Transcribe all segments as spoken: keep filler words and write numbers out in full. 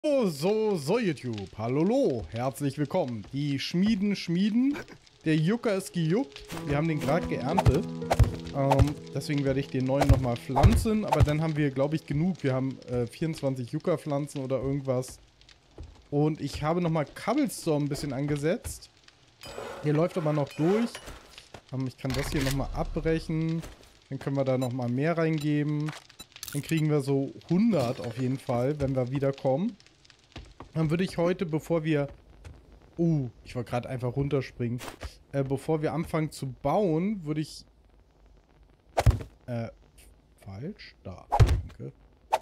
So, so, so YouTube. Hallo, herzlich willkommen. Die Schmieden schmieden. Der Jucker ist gejuckt. Wir haben den gerade geerntet. Ähm, deswegen werde ich den neuen nochmal pflanzen. Aber dann haben wir, glaube ich, genug. Wir haben äh, vierundzwanzig Juckerpflanzen oder irgendwas. Und ich habe nochmal Cobblestone ein bisschen angesetzt. Der läuft aber noch durch. Ähm, ich kann das hier nochmal abbrechen. Dann können wir da nochmal mehr reingeben. Dann kriegen wir so hundert auf jeden Fall, wenn wir wiederkommen. Dann würde ich heute, bevor wir... Oh, ich wollte gerade einfach runterspringen. Äh, bevor wir anfangen zu bauen, würde ich... Äh, falsch? Da, danke.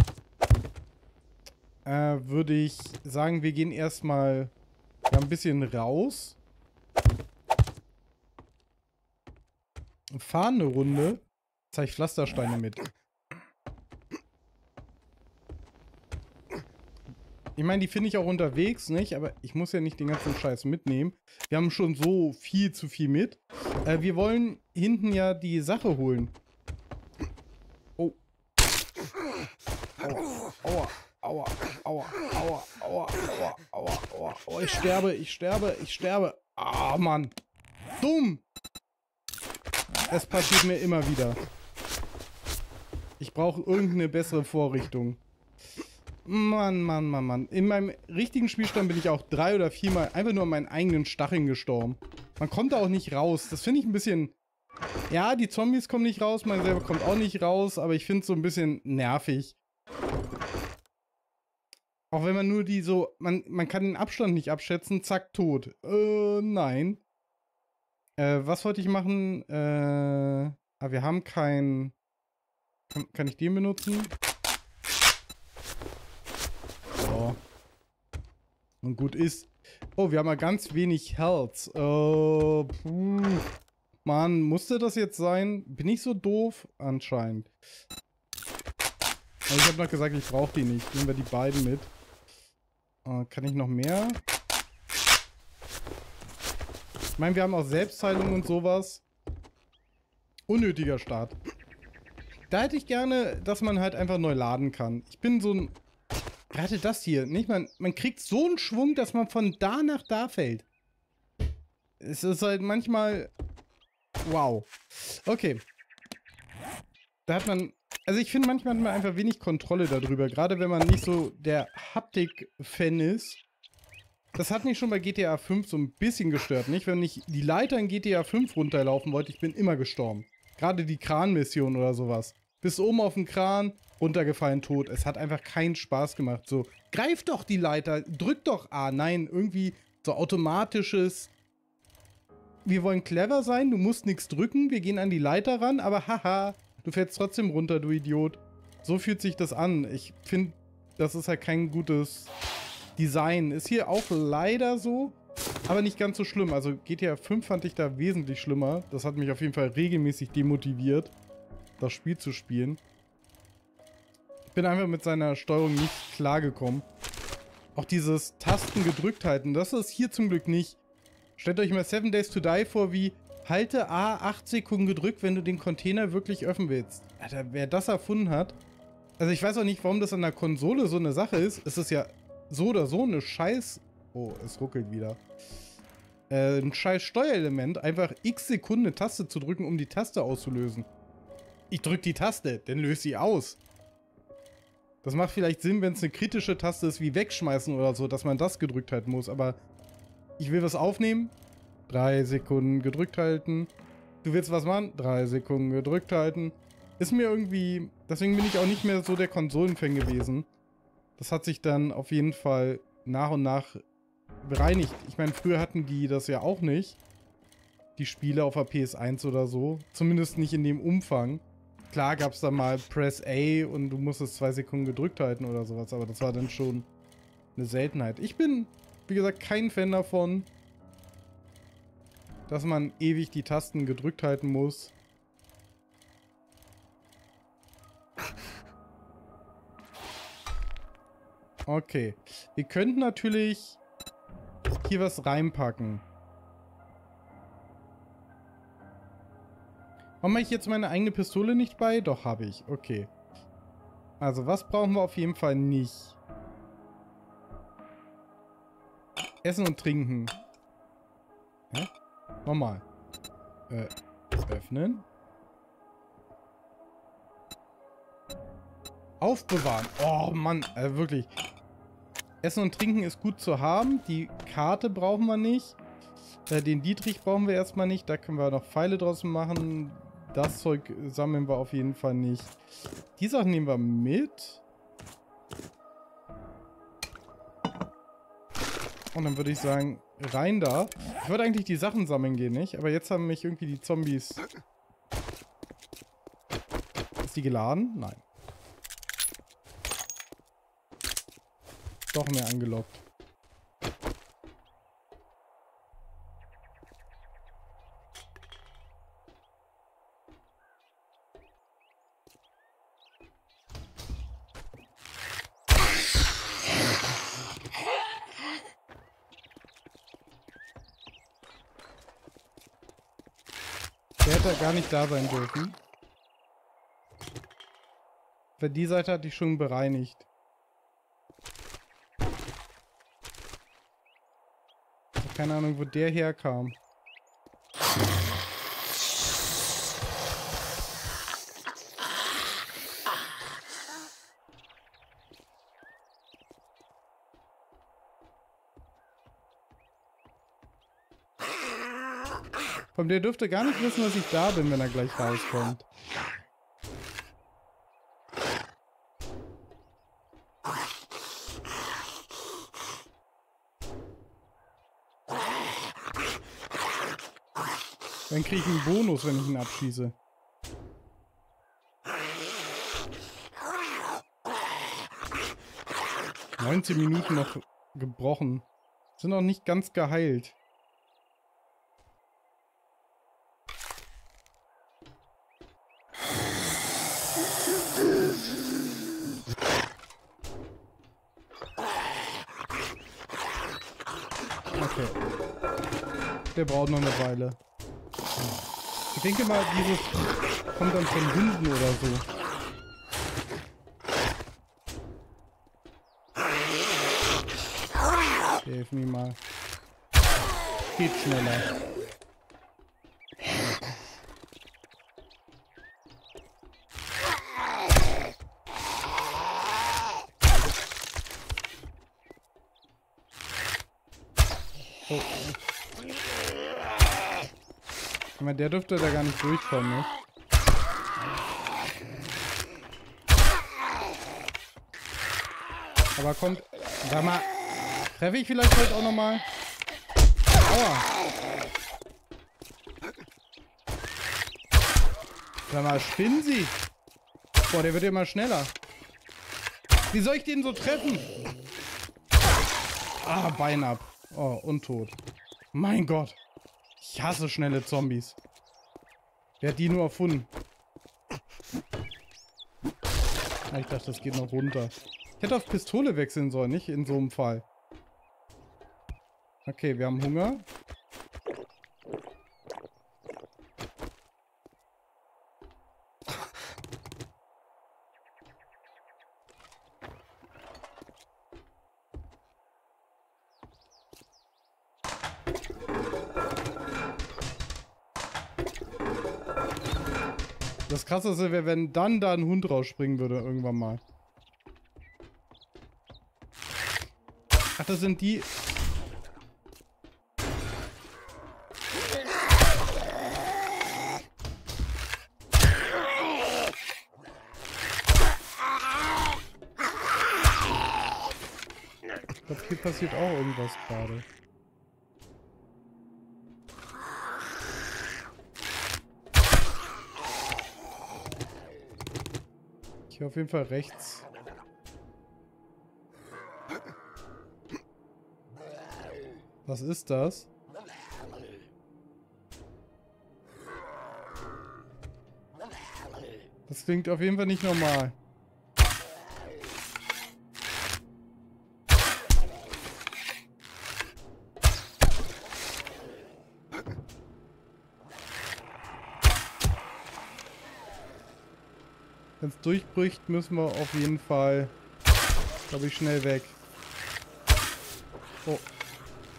Äh, würde ich sagen, wir gehen erstmal ja, ein bisschen raus. Fahren eine Runde. Zeig Pflastersteine mit. Ich meine, die finde ich auch unterwegs, nicht? Aber ich muss ja nicht den ganzen Scheiß mitnehmen. Wir haben schon so viel zu viel mit. Äh, wir wollen hinten ja die Sache holen. Oh. Aua, aua, aua, aua, aua, aua, aua, aua, aua. Oh, ich sterbe, ich sterbe, ich sterbe. Ah, Mann. Dumm. Das passiert mir immer wieder. Ich brauche irgendeine bessere Vorrichtung. Mann, Mann, Mann, Mann. In meinem richtigen Spielstand bin ich auch drei oder viermal einfach nur an meinen eigenen Stacheln gestorben. Man kommt da auch nicht raus. Das finde ich ein bisschen... Ja, die Zombies kommen nicht raus, man selber kommt auch nicht raus, aber ich finde es so ein bisschen nervig. Auch wenn man nur die so... Man, man kann den Abstand nicht abschätzen, zack, tot. Äh, nein. Äh, was wollte ich machen? Äh... Ah, wir haben kein... Kann, kann ich den benutzen? Und gut ist. Oh, wir haben ja ganz wenig Health. Äh, puh. Mann, musste das jetzt sein? Bin ich so doof? Anscheinend. Aber ich habe noch gesagt, ich brauche die nicht. Nehmen wir die beiden mit. Äh, kann ich noch mehr? Ich meine, wir haben auch Selbstheilung und sowas. Unnötiger Start. Da hätte ich gerne, dass man halt einfach neu laden kann. Ich bin so ein... Gerade das hier, nicht? Man, man kriegt so einen Schwung, dass man von da nach da fällt. Es ist halt manchmal... Wow. Okay. Da hat man... Also ich finde, manchmal hat man einfach wenig Kontrolle darüber. Gerade wenn man nicht so der Haptik-Fan ist. Das hat mich schon bei G T A fünf so ein bisschen gestört, nicht? Wenn ich die Leiter in G T A fünf runterlaufen wollte, ich bin immer gestorben. Gerade die Kran-Mission oder sowas. Bis oben auf den Kran... runtergefallen, tot. Es hat einfach keinen Spaß gemacht. So, greif doch die Leiter, drück doch A. Nein, irgendwie so automatisches. Wir wollen clever sein, du musst nichts drücken, wir gehen an die Leiter ran, aber haha, du fällst trotzdem runter, du Idiot. So fühlt sich das an. Ich finde, das ist halt kein gutes Design. Ist hier auch leider so, aber nicht ganz so schlimm. Also G T A fünf fand ich da wesentlich schlimmer. Das hat mich auf jeden Fall regelmäßig demotiviert, das Spiel zu spielen. Ich bin einfach mit seiner Steuerung nicht klargekommen. Auch dieses Tasten gedrückt halten, das ist hier zum Glück nicht. Stellt euch mal Seven Days to Die vor, wie halte A acht Sekunden gedrückt, wenn du den Container wirklich öffnen willst. Alter, wer das erfunden hat. Also ich weiß auch nicht, warum das an der Konsole so eine Sache ist. Es ist ja so oder so eine Scheiß... Oh, es ruckelt wieder. Äh, ein scheiß Steuerelement, einfach x Sekunden eine Taste zu drücken, um die Taste auszulösen. Ich drück die Taste, dann löse sie aus. Das macht vielleicht Sinn, wenn es eine kritische Taste ist, wie wegschmeißen oder so, dass man das gedrückt halten muss. Aber ich will was aufnehmen. Drei Sekunden gedrückt halten. Du willst was machen? Drei Sekunden gedrückt halten. Ist mir irgendwie... Deswegen bin ich auch nicht mehr so der Konsolenfan gewesen. Das hat sich dann auf jeden Fall nach und nach bereinigt. Ich meine, früher hatten die das ja auch nicht. Die Spiele auf der P S eins oder so. Zumindest nicht in dem Umfang. Klar gab es da mal Press A und du musstest zwei Sekunden gedrückt halten oder sowas, aber das war dann schon eine Seltenheit. Ich bin, wie gesagt, kein Fan davon, dass man ewig die Tasten gedrückt halten muss. Okay. Wir könnten natürlich hier was reinpacken. Warum habe ich jetzt meine eigene Pistole nicht bei? Doch, habe ich. Okay. Also, was brauchen wir auf jeden Fall nicht? Essen und Trinken. Hä? Nochmal. Äh, öffnen. Aufbewahren. Oh Mann, äh, wirklich. Essen und Trinken ist gut zu haben. Die Karte brauchen wir nicht. Äh, den Dietrich brauchen wir erstmal nicht. Da können wir noch Pfeile draus machen. Das Zeug sammeln wir auf jeden Fall nicht. Die Sachen nehmen wir mit. Und dann würde ich sagen, rein da. Ich wollte eigentlich die Sachen sammeln gehen, nicht? Aber jetzt haben mich irgendwie die Zombies... Ist die geladen? Nein. Doch mehr angelockt. Der hätte gar nicht da sein dürfen. Weil die Seite hatte ich schon bereinigt. Ich habe keine Ahnung, wo der herkam. Komm, der dürfte gar nicht wissen, dass ich da bin, wenn er gleich rauskommt. Dann kriege ich einen Bonus, wenn ich ihn abschieße. neunzehn Minuten noch gebrochen. Sind noch nicht ganz geheilt. Okay. Der braucht noch eine Weile. Ich denke mal, dieses kommt dann von hinten oder so. Hilf mir mal. Geht schneller. Oh. Ich meine, der dürfte da gar nicht durchkommen, ne? Aber kommt... Sag mal... Treffe ich vielleicht heute auch nochmal? Aua! Sag mal, spinnen Sie? Boah, der wird immer schneller. Wie soll ich den so treffen? Ah, Bein ab. Oh, untot. Mein Gott. Ich hasse schnelle Zombies. Wer hat die nur erfunden? Ah, ich dachte, das geht noch runter. Ich hätte auf Pistole wechseln sollen, nicht in so einem Fall. Okay, wir haben Hunger. Das Krasseste wäre, wenn dann da ein Hund rausspringen würde irgendwann mal. Ach, das sind die... Ich glaube, hier passiert auch irgendwas gerade. Hier auf jeden Fall rechts. Was ist das? Das klingt auf jeden Fall nicht normal. Wenn es durchbricht, müssen wir auf jeden Fall, glaube ich, schnell weg. Oh.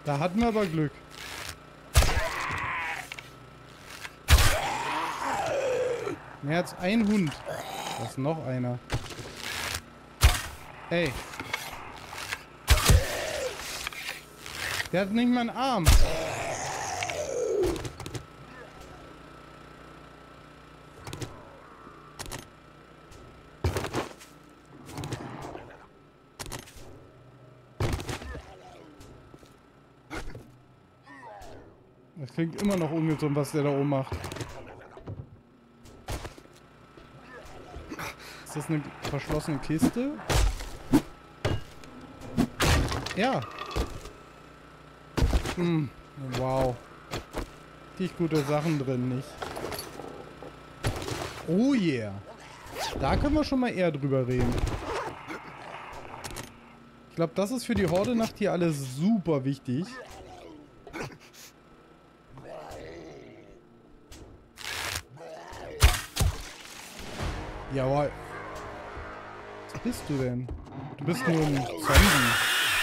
Da hatten wir aber Glück. Mehr als ein Hund. Da ist noch einer. Ey. Der hat nicht mal einen Arm. Das klingt immer noch ungesund, was der da oben macht. Ist das eine verschlossene Kiste? Ja. Hm, wow. Richtig gute Sachen drin, nicht? Oh yeah. Da können wir schon mal eher drüber reden. Ich glaube, das ist für die Horde-Nacht hier alles super wichtig. Jawohl. Was bist du denn? Du bist nur ein Zombie.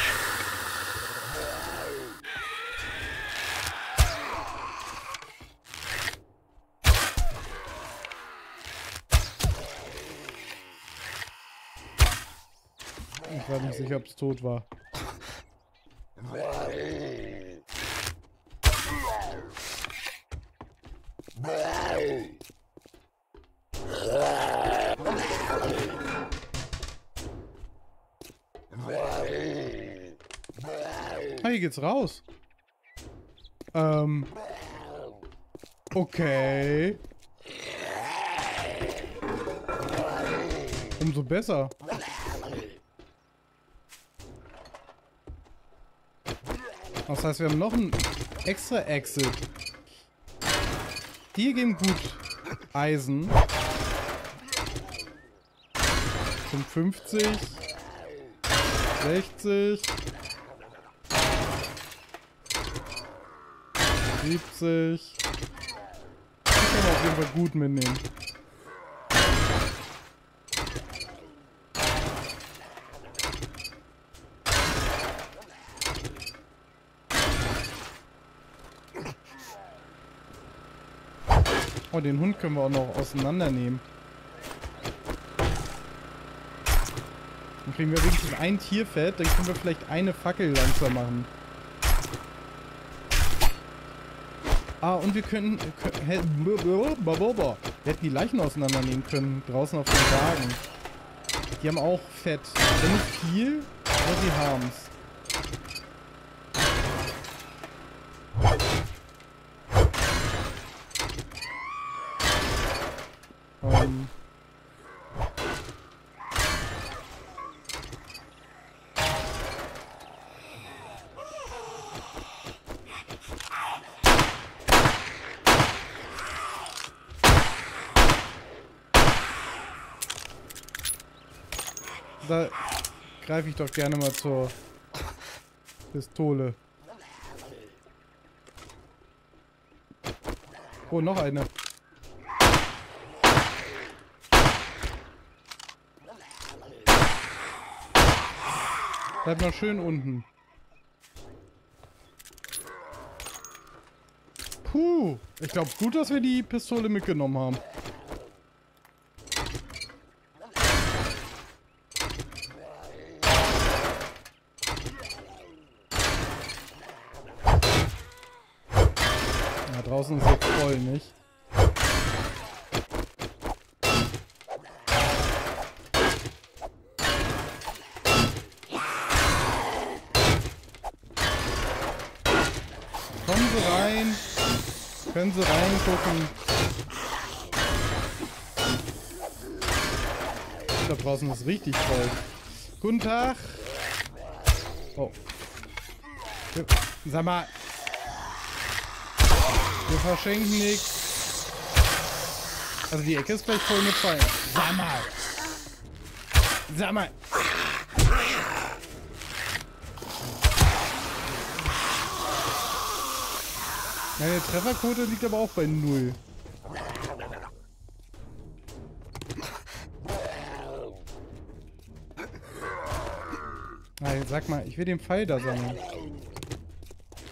Ich war nicht sicher, ob es tot war. Ah, hier geht's raus. Ähm. Okay. Umso besser. Das heißt, wir haben noch ein extra Exit. Die geben gut Eisen. fünfzig. sechzig. siebzig. Die können wir auf jeden Fall gut mitnehmen. Oh, den Hund können wir auch noch auseinandernehmen. Dann kriegen wir wenigstens ein Tierfett, dann können wir vielleicht eine Fackel langsam machen. Ah, und wir können... können wir hätten die Leichen auseinandernehmen können, draußen auf den Wagen. Die haben auch Fett. Wenn nicht viel, aber sie haben's. Um. Da greife ich doch gerne mal zur Pistole. Oh, noch eine. Bleib mal schön unten. Puh. Ich glaube gut, dass wir die Pistole mitgenommen haben. Na, draußen ist jetzt voll, nicht? Kommen Sie rein. Können Sie reingucken. Da draußen ist richtig voll. Guten Tag. Oh. Sag mal. Wir verschenken nichts. Also die Ecke ist gleich voll mit Fallen. Sag mal. Sag mal. Meine Trefferquote liegt aber auch bei null. Nein, sag mal, ich will den Pfeil da sammeln.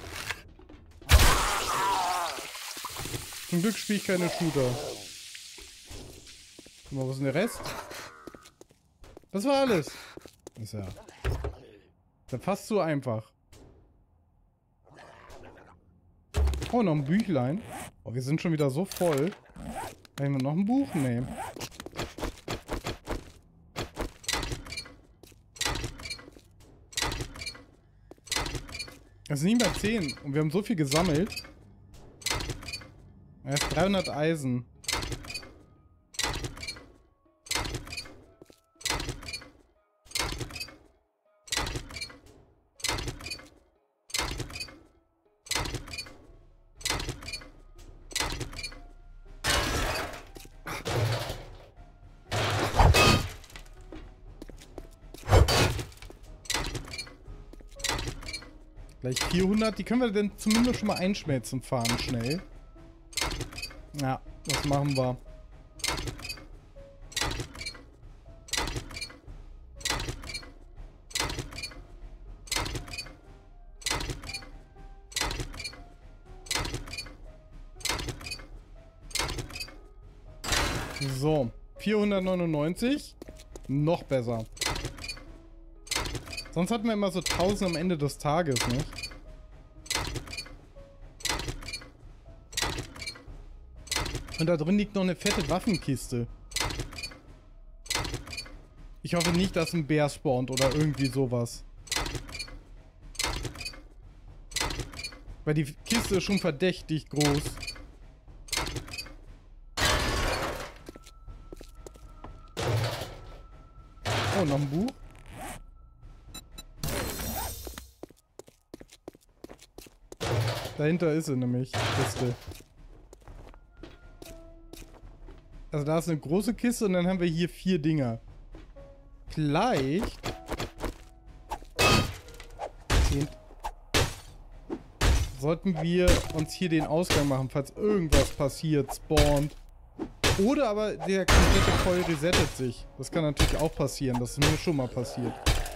Zum Glück spiele ich keine Shooter. Guck mal, was ist denn der Rest? Das war alles. Ist ja... Ist ja fast so einfach. Oh, noch ein Büchlein. Oh, wir sind schon wieder so voll. Kann ich mir noch ein Buch nehmen? Das sind nicht mehr zehn. Und wir haben so viel gesammelt. Erst dreihundert Eisen. Gleich vierhundert. Die können wir denn zumindest schon mal einschmelzen fahren schnell. Ja, das machen wir. So, vierhundertneunundneunzig. Noch besser. Sonst hatten wir immer so tausend am Ende des Tages, nicht? Und da drin liegt noch eine fette Waffenkiste. Ich hoffe nicht, dass ein Bär spawnt oder irgendwie sowas. Weil die Kiste ist schon verdächtig groß. Oh, noch ein Buch. Dahinter ist sie nämlich, die Kiste. Also da ist eine große Kiste und dann haben wir hier vier Dinger. Vielleicht... sollten wir uns hier den Ausgang machen, falls irgendwas passiert, spawnt. Oder aber der komplette Coil resettet sich. Das kann natürlich auch passieren. Das ist mir schon mal passiert.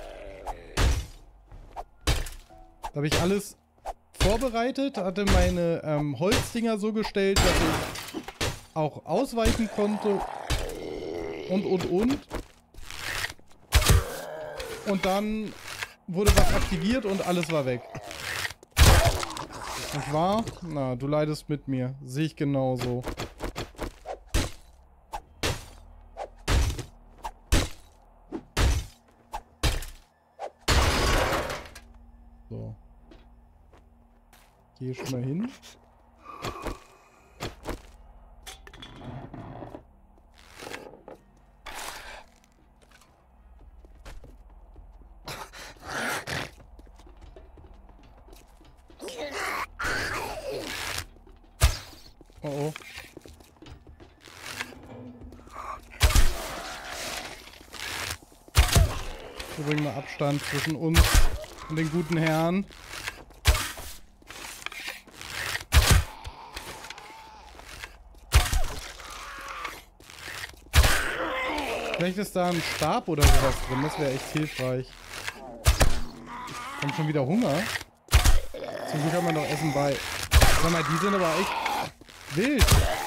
Da habe ich alles vorbereitet, hatte meine ähm, Holzdinger so gestellt, dass ich auch ausweichen konnte und und und. Und dann wurde was aktiviert und alles war weg. Nicht wahr? Na, du leidest mit mir. Sehe ich genauso. So. Gehe schon mal hin. Oh oh. Wir bringen mal Abstand zwischen uns und den guten Herren. Vielleicht ist da ein Stab oder sowas drin, das wäre echt hilfreich. Ich hab schon wieder Hunger. Zum Glück haben wir noch Essen bei. Sag mal, die sind aber echt wild.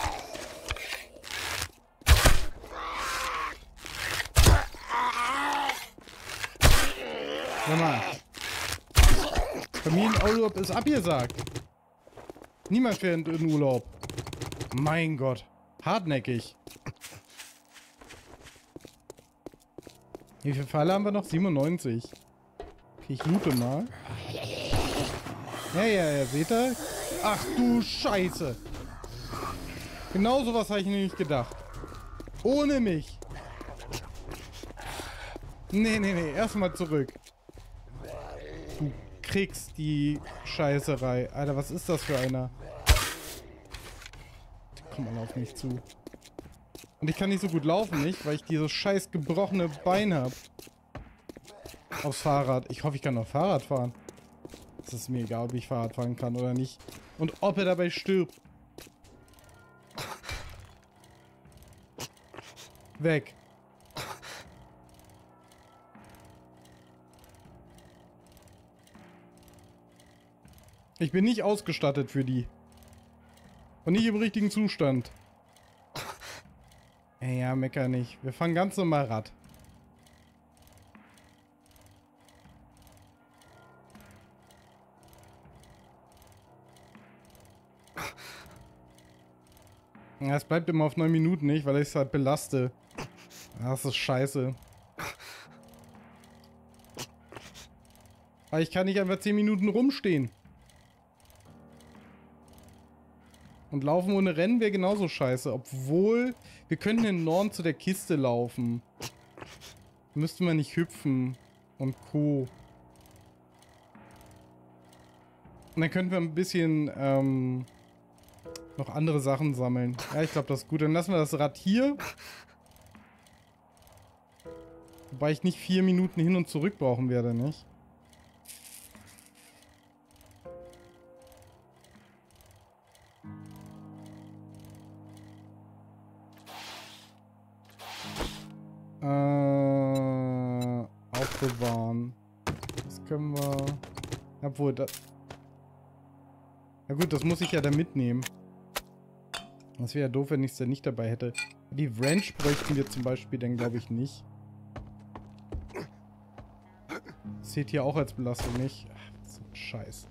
Sag mal. Familienurlaub ist abgesagt. Niemand fährt in Urlaub. Mein Gott. Hartnäckig. Wie viele Pfeile haben wir noch? siebenundneunzig. Okay, ich loote mal. Ja, ja, ja, seht ihr? Ach du Scheiße. Genau sowas habe ich mir nicht gedacht. Ohne mich. Nee, nee, nee. Erstmal zurück. Du kriegst die Scheißerei. Alter, was ist das für einer? Komm mal auf mich zu. Und ich kann nicht so gut laufen, nicht? Weil ich dieses scheiß gebrochene Bein habe. Aufs Fahrrad. Ich hoffe, ich kann noch Fahrrad fahren. Es ist mir egal, ob ich Fahrrad fahren kann oder nicht. Und ob er dabei stirbt. Weg. Ich bin nicht ausgestattet für die. Und nicht im richtigen Zustand. Ey, ja, mecker nicht. Wir fahren ganz normal Rad. Ja, es bleibt immer auf neun Minuten nicht, weil ich es halt belaste. Das ist scheiße. Aber ich kann nicht einfach zehn Minuten rumstehen. Und laufen ohne Rennen wäre genauso scheiße. Obwohl, wir könnten in den Norden zu der Kiste laufen. Müssten wir nicht hüpfen. Und Co. Und dann könnten wir ein bisschen ähm, noch andere Sachen sammeln. Ja, ich glaube, das ist gut. Dann lassen wir das Rad hier. Wobei ich nicht vier Minuten hin und zurück brauchen werde, nicht? Äh, aufbewahren. Das können wir... Obwohl, das... Na gut, das muss ich ja da mitnehmen. Das wäre ja doof, wenn ich es dann nicht dabei hätte. Die Wrench bräuchten wir zum Beispiel dann, glaube ich, nicht. Das zählt hier auch als Belastung nicht. Ach, so ein Scheiß.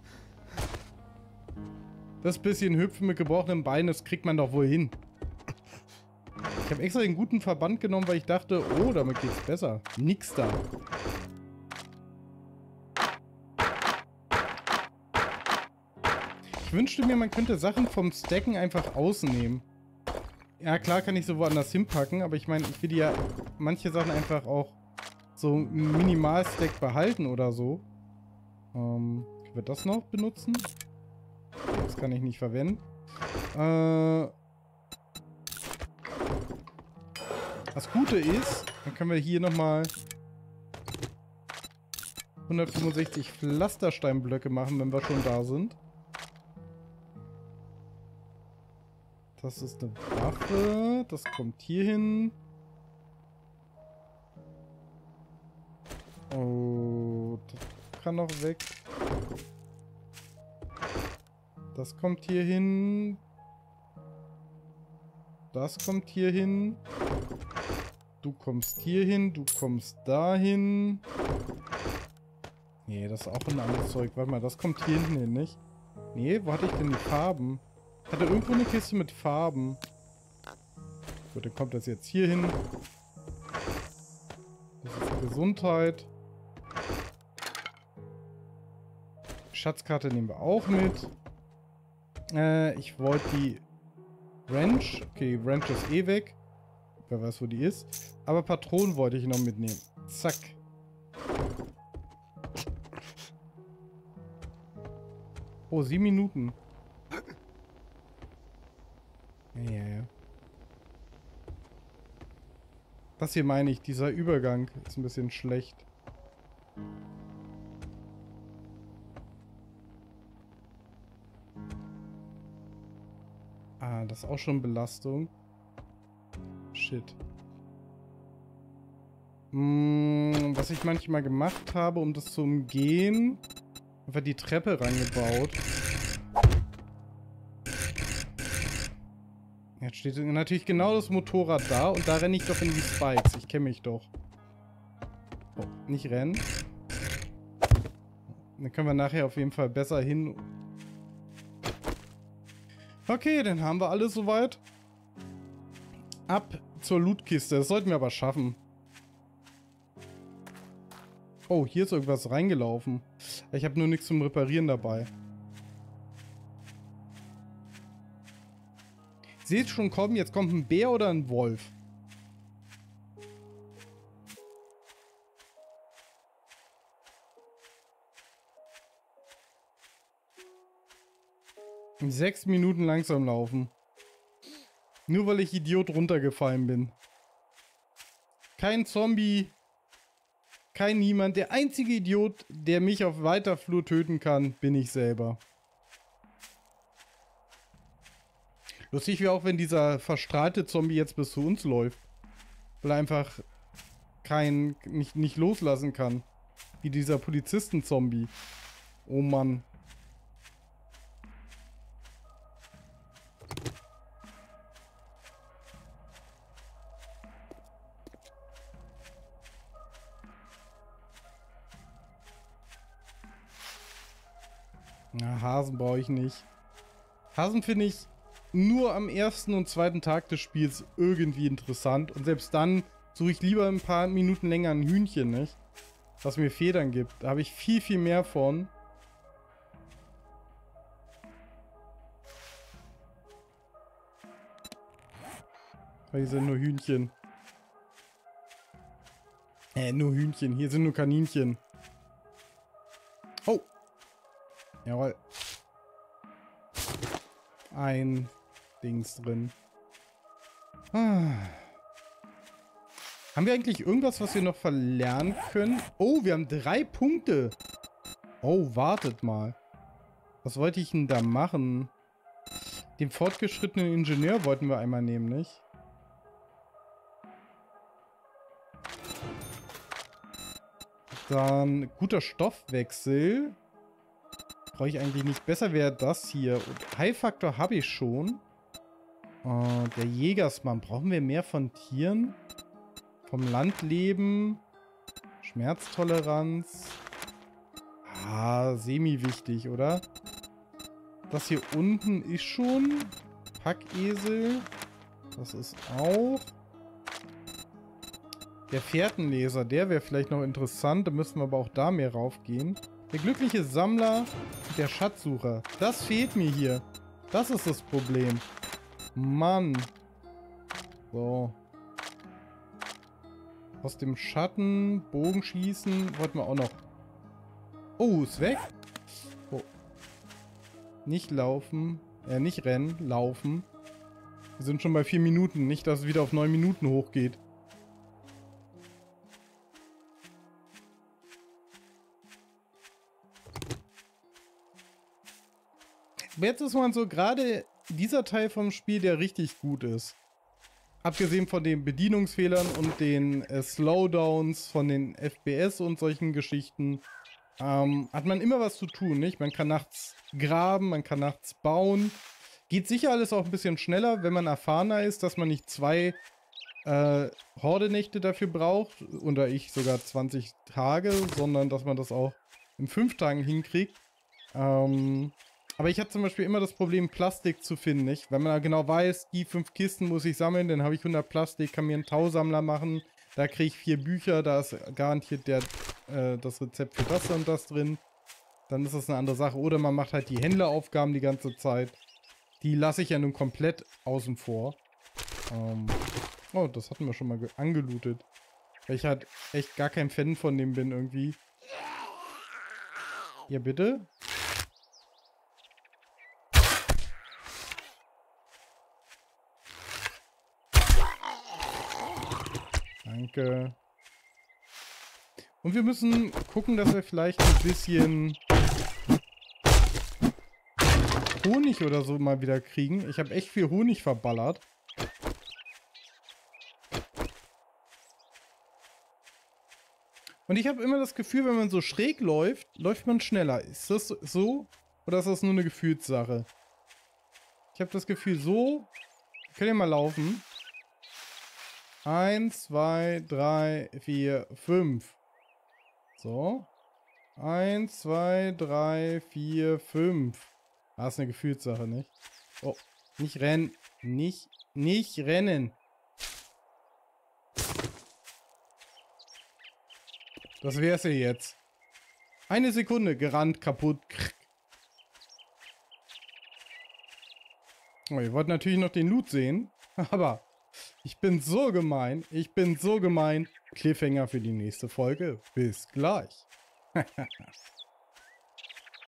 Das bisschen Hüpfen mit gebrochenen Beinen, das kriegt man doch wohl hin. Ich habe extra den guten Verband genommen, weil ich dachte, oh, damit geht's besser. Nix da. Ich wünschte mir, man könnte Sachen vom Stacken einfach ausnehmen. Ja, klar kann ich so woanders hinpacken, aber ich meine, ich will ja manche Sachen einfach auch so Minimal-Stack behalten oder so. Ähm, können wir das noch benutzen? Das kann ich nicht verwenden. Äh... Das Gute ist, dann können wir hier nochmal hundertfünfundsechzig Pflastersteinblöcke machen, wenn wir schon da sind. Das ist eine Waffe. Das kommt hier hin. Oh, das kann noch weg. Das kommt hier hin. Das kommt hier hin. Du kommst hier hin, du kommst dahin. Nee, das ist auch ein anderes Zeug. Warte mal, das kommt hier hinten hin, nicht? Nee, wo hatte ich denn die Farben? Ich hatte irgendwo eine Kiste mit Farben. Gut, dann kommt das jetzt hier hin. Das ist Gesundheit. Schatzkarte nehmen wir auch mit. Äh, ich wollte die Wrench. Okay, die Wrench ist eh weg. Wer weiß, wo die ist. Aber Patronen wollte ich noch mitnehmen. Zack. Oh, sieben Minuten. Ja, ja, ja. Das hier meine ich, dieser Übergang ist ein bisschen schlecht. Ah, das ist auch schon Belastung. Shit. Hm, was ich manchmal gemacht habe, um das zu umgehen, einfach die Treppe reingebaut. Jetzt steht natürlich genau das Motorrad da und da renne ich doch in die Spikes. Ich kenne mich doch. Oh, nicht rennen. Dann können wir nachher auf jeden Fall besser hin. Okay, dann haben wir alles soweit. Ab zur Lootkiste. Das sollten wir aber schaffen. Oh, hier ist irgendwas reingelaufen. Ich habe nur nichts zum Reparieren dabei. Seht schon kommen, jetzt kommt ein Bär oder ein Wolf. In sechs Minuten langsam laufen. Nur weil ich Idiot runtergefallen bin. Kein Zombie. Kein Niemand. Der einzige Idiot, der mich auf weiter Flur töten kann, bin ich selber. Lustig wäre auch, wenn dieser verstrahlte Zombie jetzt bis zu uns läuft. Weil er einfach kein, nicht, nicht loslassen kann. Wie dieser Polizisten-Zombie. Oh Mann. Na, Hasen brauche ich nicht. Hasen finde ich nur am ersten und zweiten Tag des Spiels irgendwie interessant. Und selbst dann suche ich lieber ein paar Minuten länger ein Hühnchen, nicht? Was mir Federn gibt. Da habe ich viel, viel mehr von. Aber hier sind nur Hühnchen. Äh, nur Hühnchen. Hier sind nur Kaninchen. Oh. Jawohl. Ein Dings drin. Ah. Haben wir eigentlich irgendwas, was wir noch verlernen können? Oh, wir haben drei Punkte. Oh, wartet mal. Was wollte ich denn da machen? Den fortgeschrittenen Ingenieur wollten wir einmal nehmen, nicht? Dann guter Stoffwechsel. Brauche ich eigentlich nicht. Besser wäre das hier. Und Heilfaktor habe ich schon. Uh, der Jägersmann. Brauchen wir mehr von Tieren? Vom Landleben. Schmerztoleranz. Ah, semi-wichtig, oder? Das hier unten ist schon. Packesel. Das ist auch. Der Fährtenleser, der wäre vielleicht noch interessant. Da müssen wir aber auch da mehr raufgehen. Der glückliche Sammler und der Schatzsucher. Das fehlt mir hier. Das ist das Problem. Mann. So. Aus dem Schatten, Bogenschießen, wollten wir auch noch. Oh, ist weg. Oh. Nicht laufen. Äh, nicht rennen, laufen. Wir sind schon bei vier Minuten. Nicht, dass es wieder auf neun Minuten hochgeht. Jetzt ist man so gerade dieser Teil vom Spiel, der richtig gut ist. Abgesehen von den Bedienungsfehlern und den äh, Slowdowns von den F P S und solchen Geschichten, ähm, hat man immer was zu tun, nicht? Man kann nachts graben, man kann nachts bauen. Geht sicher alles auch ein bisschen schneller, wenn man erfahrener ist, dass man nicht zwei äh, Horde-Nächte dafür braucht, oder ich sogar zwanzig Tage, sondern dass man das auch in fünf Tagen hinkriegt. Ähm... Aber ich hatte zum Beispiel immer das Problem, Plastik zu finden, nicht? Wenn man genau weiß, die fünf Kisten muss ich sammeln, dann habe ich hundert Plastik, kann mir einen Tausammler machen, da kriege ich vier Bücher, da ist garantiert der, äh, das Rezept für das und das drin. Dann ist das eine andere Sache. Oder man macht halt die Händleraufgaben die ganze Zeit. Die lasse ich ja nun komplett außen vor. Ähm oh, das hatten wir schon mal angelootet. Weil ich halt echt gar kein Fan von dem bin irgendwie. Ja, bitte? Danke. Und wir müssen gucken, dass wir vielleicht ein bisschen Honig oder so mal wieder kriegen. Ich habe echt viel Honig verballert. Und ich habe immer das Gefühl, wenn man so schräg läuft, läuft man schneller. Ist das so? Oder ist das nur eine Gefühlssache? Ich habe das Gefühl, so... Könnt ihr mal laufen? Eins, zwei, drei, vier, fünf. So. Eins, zwei, drei, vier, fünf. Das ist eine Gefühlssache, nicht? Oh, nicht rennen. Nicht, nicht rennen. Das wär's ja jetzt. Eine Sekunde, gerannt, kaputt. Oh, ihr wollt natürlich noch den Loot sehen, aber ich bin so gemein. Ich bin so gemein. Cliffhanger für die nächste Folge. Bis gleich.